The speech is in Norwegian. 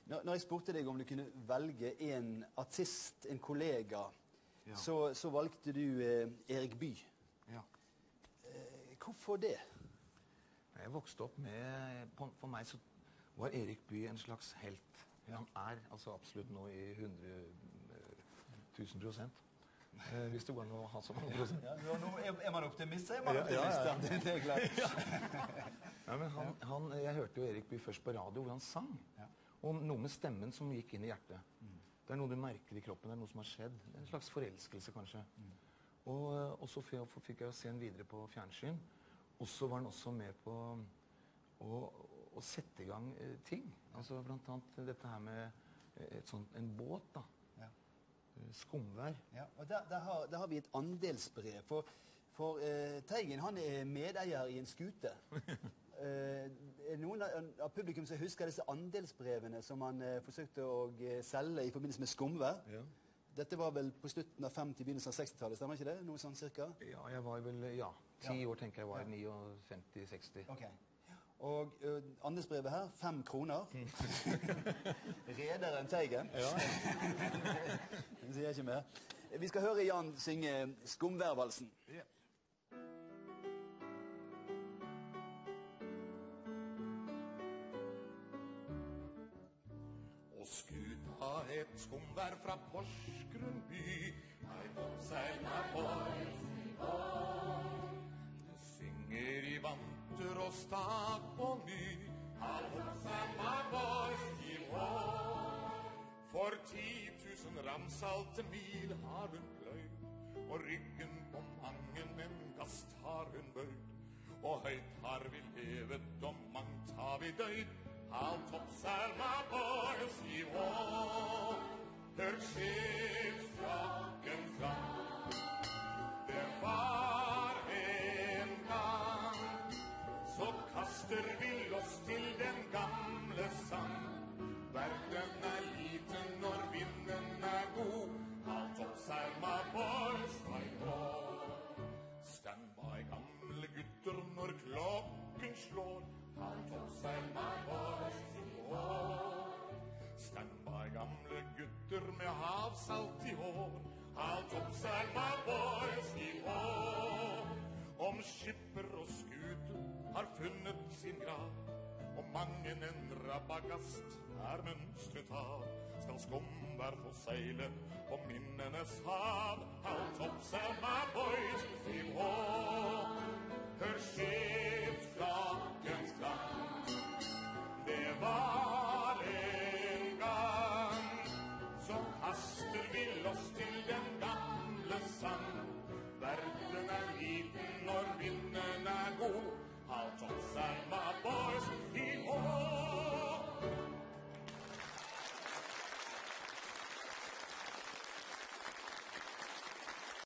Når jeg spurte deg om du kunne velge en artist, en kollega, så valgte du Erik Bye. Ja. Hvorfor det? Jeg vokste opp med, for meg så var Erik Bye en slags helt. Han altså absolutt nå i 100.000%. Hvis det går an å ha så mange prosent. Ja, nå er man optimist, så er man optimist. Ja. Det er klart. Ja, men jeg hørte jo Erik Bye først på radio hvor han sang. Ja. Og noe med stemmen som gikk inn i hjertet. Det er noe du merker i kroppen, det er noe som har skjedd. Det er en slags forelskelse, kanskje. Og så fikk jeg jo se han videre på fjernsyn. Og så var han også med på å sette i gang ting. Altså blant annet dette her med en båt, da. Skumvær. Ja, og der har vi et andelsbrev. For Teigen, han er medeier i en skute. Noen av publikum som husker disse andelsbrevene som han forsøkte å selge i forbindelse med skumvær. Ja. Dette var vel på slutten av 50, begynnelsen av 60-tallet, stemmer ikke det? Noe sånn cirka? Ja, jeg var vel, 10 år tenker jeg var, 59-60. Ok. Og andelsbrevet her, 5 kroner. Rederen Teigen. Ja. Den sier jeg ikke mer. Vi skal høre Jan synge Skumværvalsen. Ja. Skuta et skumvær fra Porsgrunn by, ei toppseila boys i vår. Det synger i vanter og stak på ny, ei toppseila boys i vår. For 10.000 ramsalte mil har hun pløyd, og ryggen på mangen en gast har hun bøyd. Og høyt har vi levet, og mangt har vi døyd, all toppseila boys i vår. Hør skipsfrakken fram, det var en gang. Så kaster vi oss til den gamle sang. Verden er liten når vinden er god, all toppseila boys i vår. Stand by gamle gutter når klokken slår, all toppseila boys i vår. Stand by gamle gutter med havsalt i hår, all toppseila boys i vår. Om skipper og skuter har funnet sin grav, og mangen en rabagast er mønstret av, skal skumvær få seile på minnenes hav, all toppseila boys i vår. Hør skipsflakkens klang, det var